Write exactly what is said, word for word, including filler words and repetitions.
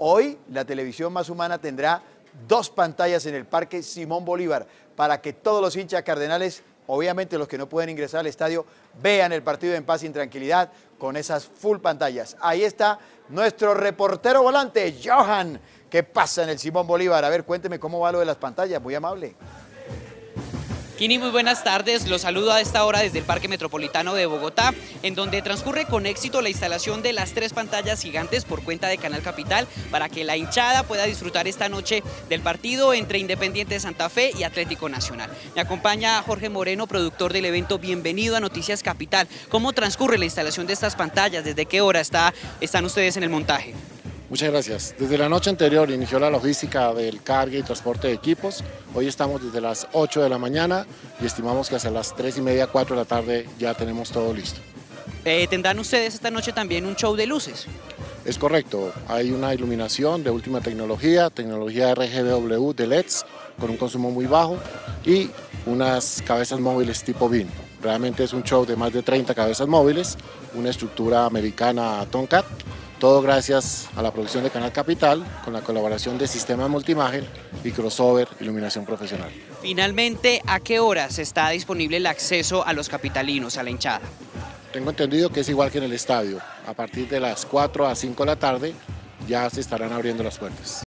Hoy la televisión más humana tendrá dos pantallas en el Parque Simón Bolívar para que todos los hinchas cardenales, obviamente los que no pueden ingresar al estadio, vean el partido en paz y en tranquilidad con esas full pantallas. Ahí está nuestro reportero volante, Johan. ¿Qué pasa en el Simón Bolívar? A ver, cuénteme cómo va lo de las pantallas, muy amable. Kini, muy buenas tardes. Los saludo a esta hora desde el Parque Metropolitano de Bogotá, en donde transcurre con éxito la instalación de las tres pantallas gigantes por cuenta de Canal Capital para que la hinchada pueda disfrutar esta noche del partido entre Independiente Santa Fe y Atlético Nacional. Me acompaña Jorge Moreno, productor del evento. Bienvenido a Noticias Capital. ¿Cómo transcurre la instalación de estas pantallas? ¿Desde qué hora está, están ustedes en el montaje? Muchas gracias. Desde la noche anterior inició la logística del cargue y transporte de equipos. Hoy estamos desde las ocho de la mañana y estimamos que hacia las tres y media, cuatro de la tarde ya tenemos todo listo. Eh, ¿Tendrán ustedes esta noche también un show de luces? Es correcto. Hay una iluminación de última tecnología, tecnología R G B W de L E Ds con un consumo muy bajo y unas cabezas móviles tipo B I M. Realmente es un show de más de treinta cabezas móviles, una estructura americana Tomcat. Todo gracias a la producción de Canal Capital, con la colaboración de Sistemas Multimagen y Crossover Iluminación Profesional. Finalmente, ¿a qué horas está disponible el acceso a los capitalinos, a la hinchada? Tengo entendido que es igual que en el estadio. A partir de las cuatro a cinco de la tarde ya se estarán abriendo las puertas.